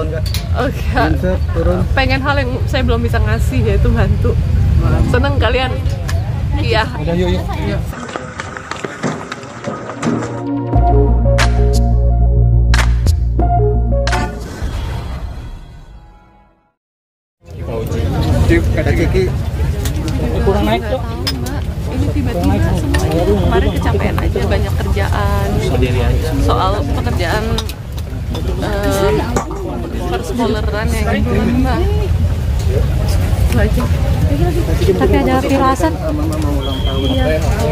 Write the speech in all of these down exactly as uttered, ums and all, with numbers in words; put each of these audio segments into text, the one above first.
nggak? Oke. Turun. Pengen hal yang saya belum bisa ngasih, yaitu bantu. Seneng kalian? Iya. Udah yuk yuk. Iya. Kata Kiki kurang naik tuh. Ini tiba-tiba semuanya kemarin kecapean aja, banyak kerjaan soal pekerjaan uh, perskoleran yang itu mbak. Itu aja. Tapi ada firasat. Iya.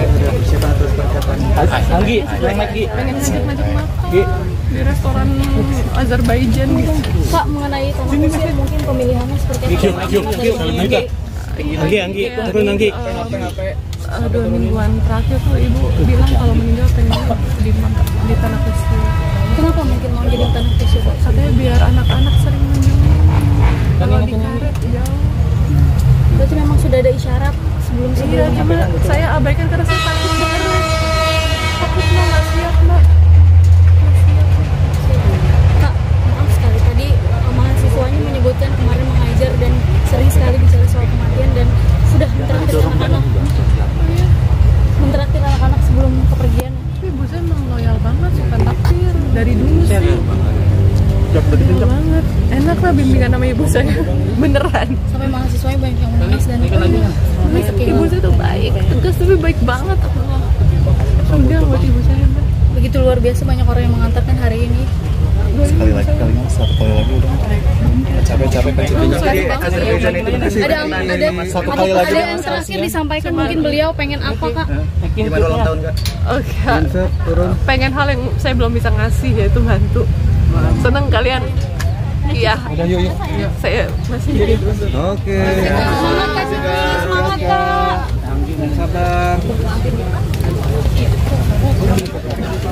Anggi, lagi. Pengen ngajak ngajak makan di restoran Azerbaijan gitu. Pak, mengenai tanah kusir mungkin pemilihannya seperti apa? Anggi, Anggi, turun Anggi. Uh, dua mingguan terakhir tuh ibu bilang kalau meninggal pengen di, di tanah kusir. Kenapa mungkin mau jadi tanah kusir? Katanya biar anak-anak sering menjenguk. Kalau di karet jauh. Berarti memang sudah ada isyarat sebelum Iya, sebelumnya. cuma saya abaikan karena saya takut banget. Takut mbak, nggak siap mbak. Kak, maaf sekali tadi eh, mahasiswanya menyebutkan kemarin mengajar dan sering sekali bicara soal kematian dan sudah mentraktir anak-anak. Mentraktir anak-anak sebelum kepergian. Tapi ibu saya emang loyal banget, suka takdir dari dulu sih. Loyal banget. Enak lah bimbingan sama ibu saya. Beneran. Sampai mahasiswanya banyak yang menangis dan Ibu saya tuh baik, tegas tapi baik banget. Udah buat ibu saya mbak. begitu luar biasa banyak orang yang mengantarkan hari ini. Sekali lagi kali ini satu kali lagi udah. Capek-capek kan Azerbaijan itu kasih. Ada ada Satu ada, kali lagi. ada yang terakhir disampaikan mungkin beliau pengen apa kak? Gimana ulang tahun Kak? Oke. Turun. Pengen hal yang saya belum bisa ngasih, yaitu bantu. Seneng kalian? Iya. Udah yuk yuk. Saya masih jadi. Oke. Semangat kak, semangat kak. Sabar.